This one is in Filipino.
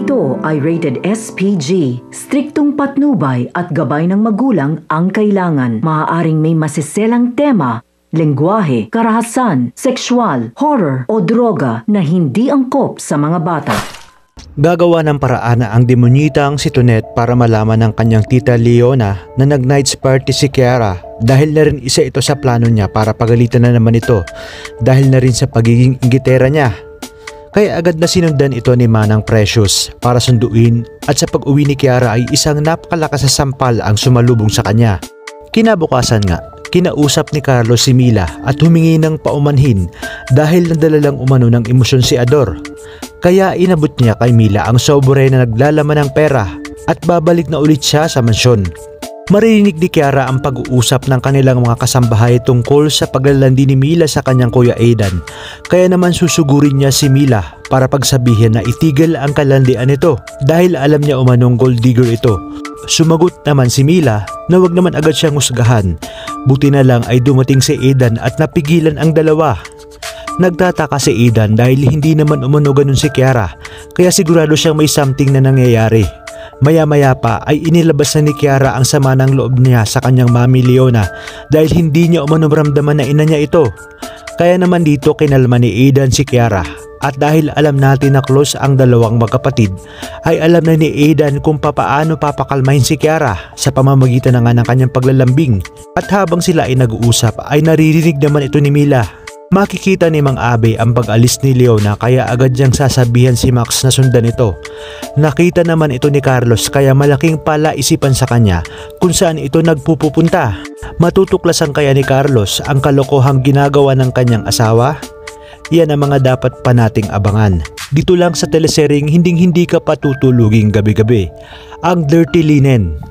Ito ay rated SPG. Striktong patnubay at gabay ng magulang ang kailangan. Maaaring may masiselang tema, lengguwahe, karahasan, sexual, horror o droga na hindi angkop sa mga bata. Gagawa ng paraan ang demonyitang si Tonet para malaman ng kanyang tita Leona na nag-night's party si Kiara dahil na rin isa ito sa plano niya para pagalitan na naman ito dahil na rin sa pagiging inggitera niya. Kaya agad na sinundan ito ni Manang Precious para sunduin at sa pag-uwi ni Kiara ay isang napakalakas na sampal ang sumalubong sa kanya. Kinabukasan nga, kinausap ni Carlos si Mila at humingi ng paumanhin dahil nadala lang umano ng emosyon si Ador. Kaya inabot niya kay Mila ang sobre na naglalaman ng pera at babalik na ulit siya sa mansyon. Maririnig ni Kiara ang pag-uusap ng kanilang mga kasambahay tungkol sa paglalandi ni Mila sa kanyang kuya Aidan. Kaya naman susugurin niya si Mila para pagsabihin na itigil ang kalandian nito dahil alam niya umanong gold digger ito. Sumagot naman si Mila na wag naman agad siyang husgahan. Buti na lang ay dumating si Aidan at napigilan ang dalawa. Nagtataka si Aidan dahil hindi naman umano ganun si Kiara kaya sigurado siyang may something na nangyayari. Maya-maya pa ay inilabas na ni Kiara ang sama ng loob niya sa kanyang mami Leona dahil hindi niya umano maramdaman na ina niya ito. Kaya naman dito kinalma ni Aidan si Kiara at dahil alam natin na close ang dalawang magkapatid ay alam na ni Aidan kung papaano papakalmahin si Kiara sa pamamagitan ng kanyang paglalambing. At habang sila ay nag-uusap ay naririnig naman ito ni Mila. Makikita ni Mang Abe ang pag-alis ni Leona kaya agad niyang sasabihan si Max na sundan ito. Nakita naman ito ni Carlos kaya malaking palaisipan sa kanya kung saan ito nagpupunta. Matutuklasan kaya ni Carlos ang kalokohang ginagawa ng kanyang asawa? Yan ang mga dapat pa nating abangan. Dito lang sa teleseryeng hinding-hindi ka patutuluging gabi-gabi. Ang Dirty Linen.